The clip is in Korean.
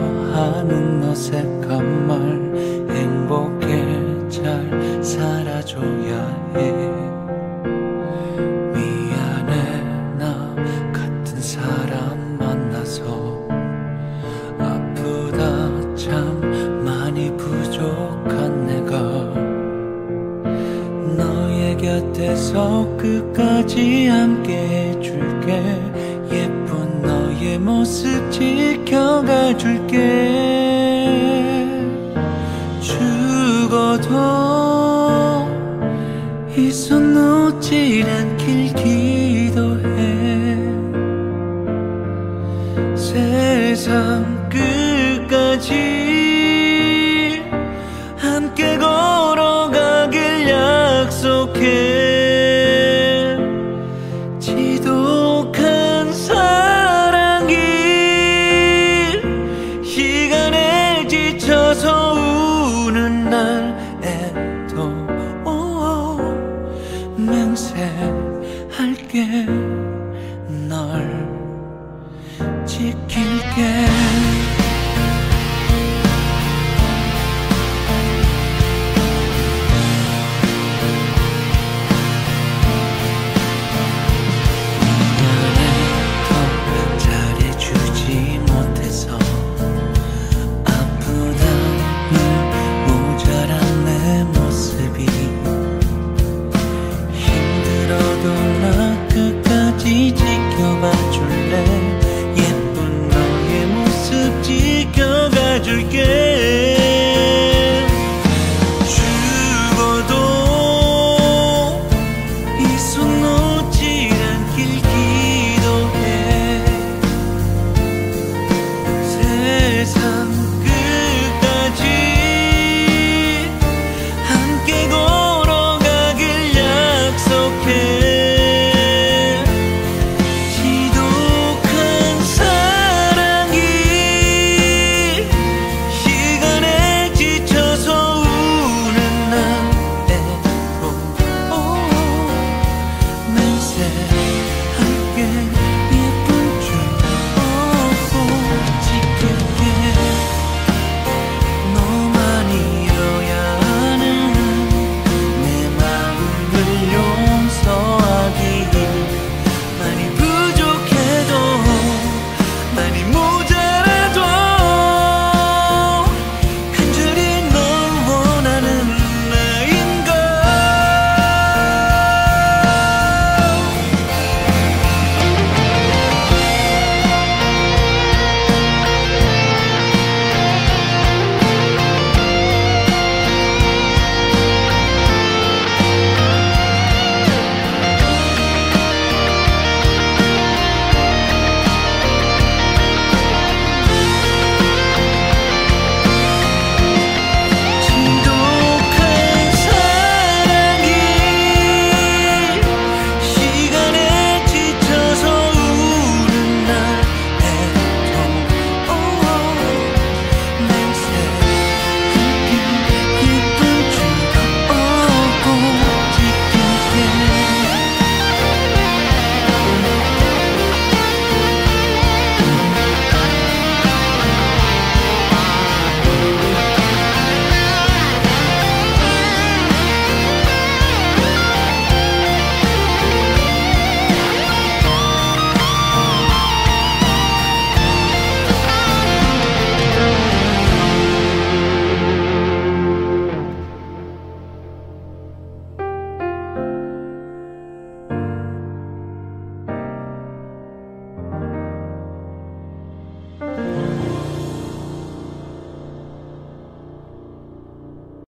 하는 어색한 말 행복해 잘 살아줘야 해. 미안해 나 같은 사람 만나서 아프다 참 많이 부족한 내가 너의 곁에서 끝까지 함께 해줄게. 예쁜 너의 모습 지켜가 줄게. 죽어도 이 손 놓질 않길 기도해. 세상 끝까지 함께 걸어가길 약속해. 지독한 사랑이 시간에 지쳐서 우는 날에도 맹세할게. 널 지킬게. 지켜봐 줄래? 예쁜 너의 모습 지켜가 줄게.